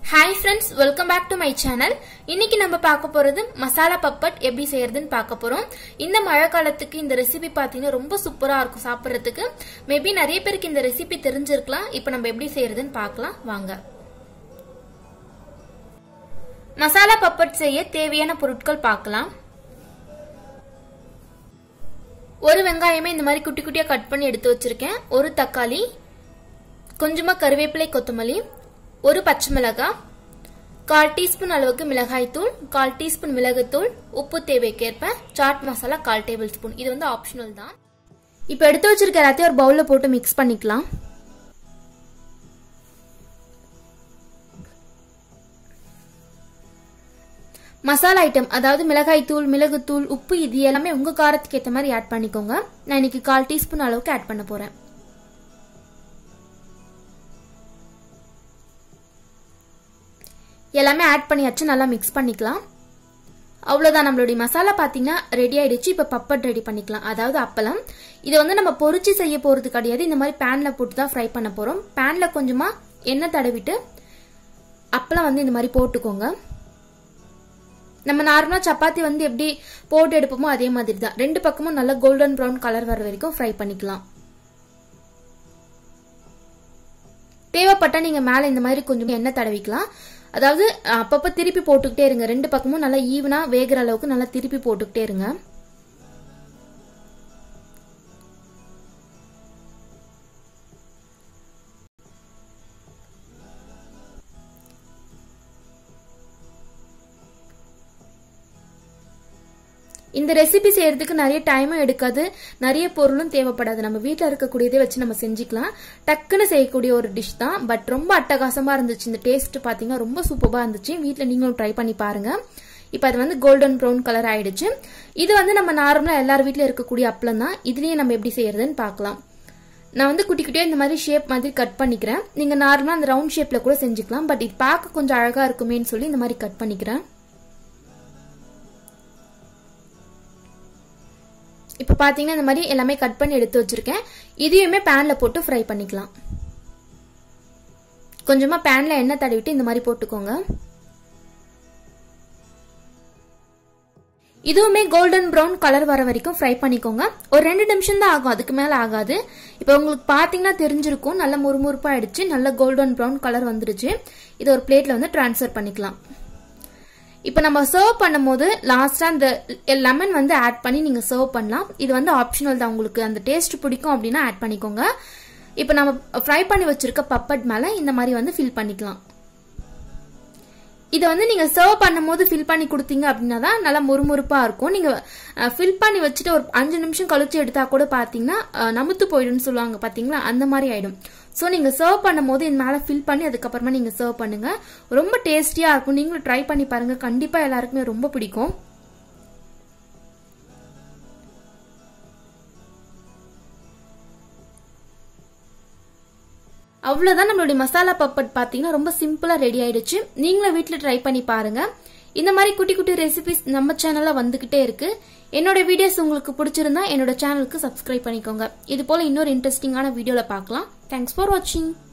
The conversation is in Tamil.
Hi friends, welcome back to my channel. இன்னைக்கு நம்ம பார்க்க போறது மசாலா பப்பட் எப்படி செய்யறதுன்னு பார்க்க போறோம். இந்த மழை காலத்துக்கு இந்த ரெசிபி பாத்தீங்கன்னா ரொம்ப சூப்பரா இருக்கும் சாப்பிடுறதுக்கு. மேபி நிறைய பேருக்கு இந்த ரெசிபி தெரிஞ்சிருக்கலாம். இப்போ நம்ம எப்படி செய்யறதுன்னு பார்க்கலாம் வாங்க. மசாலா பப்பட் செய்ய தேவையான பொருட்கள் பார்க்கலாம். ஒரு வெங்காயமே இந்த மாதிரி குட்டி குட்டியா கட் பண்ணி எடுத்து வச்சிருக்கேன். ஒரு தக்காளி, கொஞ்சமா கறிவேப்பிலை கொத்தமல்லி, ஒரு பச்சை மிளகாய், 1/4 டீஸ்பூன் அளவுக்கு மிளகாய் தூள், 1/4 டீஸ்பூன் மிளகுத்தூள், உப்பு தேவைக்கேற்ப, சாட் மசாலா 1/4 டேபிள் ஸ்பூன். இது வந்து ஆப்ஷனல் தான். இப்போ எடுத்து வச்சிருக்க எல்லாத்தையும் ஒரு பவுல்ல போட்டு மிக்ஸ் பண்ணிக்கலாம். மசாலா ஐட்டம் அதாவது மிளகாய் தூள், மிளகுத்தூள், உப்பு இது எல்லாமே உங்க காரத்துக்கு ஏற்ற மாதிரி ஆட் பண்ணிக்கோங்க. நான் இன்னைக்கு 1/4 டீஸ்பூன் அளவுக்கு ஆட் பண்ண போறேன். எல்லாமே ஆட் பண்ணியாச்சு, நல்லா மிக்ஸ் பண்ணிக்கலாம். அவ்வளவுதான், நம்மளுடைய மசாலா பாத்தீங்கன்னா ரெடி ஆயிடுச்சு. இப்ப பப்பட் ரெடி பண்ணிக்கலாம், அதாவது அப்பளம். இதை வந்து நம்ம பொரிச்சு செய்ய போறது கிடையாது, இந்த மாதிரி பேன்ல போட்டு தான் ஃப்ரை பண்ண போறோம். பேன்ல கொஞ்சமா எண்ணெய் தடவிட்டு அப்பளம் வந்து இந்த மாதிரி போட்டுக்கோங்க. நம்ம நார்மலா சப்பாத்தி வந்து எப்படி போட்டு எடுப்போமோ அதே மாதிரி தான். ரெண்டு பக்கமும் நல்லா கோல்டன் ப்ரௌன் கலர் வர வரைக்கும் ஃப்ரை பண்ணிக்கலாம். தேவைப்பட்டா நீங்க மேல இந்த மாதிரி கொஞ்சம் எண்ணெய் தடவிக்கலாம். அதாவது அப்பப்ப திருப்பி போட்டுக்கிட்டே இருங்க. ரெண்டு பக்கமும் நல்லா ஈவனா வேகிற அளவுக்கு நல்லா திருப்பி போட்டுக்கிட்டே இருங்க. இந்த ரெசிபி செய்யறதுக்கு நிறைய டைமும் எடுக்காது, நிறைய பொருளும் தேவைப்படாது. நம்ம வீட்டில் இருக்கக்கூடியதை வச்சு நம்ம செஞ்சுக்கலாம். டக்குன்னு செய்யக்கூடிய ஒரு டிஷ் தான். பட் ரொம்ப அட்டகாசமா இருந்துச்சு. இந்த டேஸ்ட் பாத்தீங்கன்னா ரொம்ப சூப்பரா இருந்துச்சு. வீட்டில் நீங்களும் ட்ரை பண்ணி பாருங்க. இப்ப அது வந்து கோல்டன் ப்ரௌன் கலர் ஆயிடுச்சு. இது வந்து நம்ம நார்மலா எல்லார் வீட்லயும் இருக்கக்கூடிய அப்பளம் தான். இதுலயே நம்ம எப்படி செய்யறதுன்னு பார்க்கலாம். நான் வந்து குட்டி குட்டியா இந்த மாதிரி ஷேப் மாதிரி கட் பண்ணிக்கிறேன். நீங்க நார்மலா அந்த ரவுண்ட் ஷேப்ல கூட செஞ்சுக்கலாம். பட் இது பார்க்க கொஞ்சம் அழகா இருக்குமேன்னு சொல்லி இந்த மாதிரி கட் பண்ணிக்கிறேன். இப்ப பாத்தீங்கன்னா இந்த மாதிரி எல்லாமே கட் பண்ணி எடுத்து வச்சிருக்கேன். இதையுமே பேன்ல போட்டு ஃப்ரை பண்ணிக்கலாம். கொஞ்சமா பேன்ல எண்ணெய் தடவிட்டு இந்த மாதிரி போட்டுக்கோங்க. இதுவுமே கோல்டன் ப்ரௌன் கலர் வர வரைக்கும் ஃப்ரை பண்ணிக்கோங்க. ஒரு 2 நிமிஷம் தான் ஆகும், அதுக்கு மேல ஆகாது. இப்ப உங்களுக்கு பாத்தீங்கன்னா தெரிஞ்சிருக்கும், நல்ல முறுமுறுப்பா ஆயிடுச்சு, நல்ல கோல்டன் ப்ரௌன் கலர் வந்துருச்சு. இதை ஒரு பிளேட்ல வந்து டிரான்ஸ்ஃபர் பண்ணிக்கலாம். இப்ப நம்ம சர்வ் பண்ணும்போது லாஸ்டா அந்த லெமன் வந்து ஆட் பண்ணி நீங்க சர்வ் பண்ணலாம். இது வந்து ஆப்ஷனல் தான், உங்களுக்கு அந்த டேஸ்ட் பிடிக்கும் அப்படின்னா ஆட் பண்ணிக்கோங்க. இப்ப நம்ம ஃப்ரை பண்ணி வச்சிருக்க பப்பட் மேல இந்த மாதிரி வந்து ஃபில் பண்ணிக்கலாம். இதை வந்து நீங்க சர்வ் பண்ணும்போது ஃபில் பண்ணி கொடுத்தீங்க அப்படின்னா தான் நல்லா முறுமுறுப்பா இருக்கும். நீங்க ஃபில் பண்ணி வச்சுட்டு ஒரு 5 நிமிஷம் கழிச்சு எடுத்தா கூட பாத்தீங்கன்னா நமுத்து போயிடும்னு சொல்லுவாங்க பாத்தீங்களா, அந்த மாதிரி ஆயிடும். சோ நீங்க சர்வ் பண்ணும் போது இந்த மேல ஃபில் பண்ணி அதுக்கப்புறமா நீங்க சர்வ் பண்ணுங்க. ரொம்ப டேஸ்டியா இருக்கும். நீங்களும் ட்ரை பண்ணி பாருங்க, கண்டிப்பா எல்லாருக்குமே ரொம்ப பிடிக்கும். அவ்வளவுதான், நம்மளுடைய மசாலா பப்பட் பாத்தீங்கன்னா ரொம்ப சிம்பிளா ரெடி ஆயிடுச்சு. நீங்களும் வீட்டுல ட்ரை பண்ணி பாருங்க. இந்த மாதிரி குட்டி குட்டி ரெசிபிஸ் நம்ம சேனல்ல வந்துகிட்டே இருக்கு. என்னோட வீடியோஸ் உங்களுக்கு பிடிச்சிருந்தா என்னோட சேனலுக்கு சப்ஸ்கிரைப் பண்ணிக்கோங்க. இது போல இன்னொரு இன்ட்ரெஸ்டிங்கான வீடியோல பார்க்கலாம். தேங்க்ஸ் ஃபார் வாட்சிங்.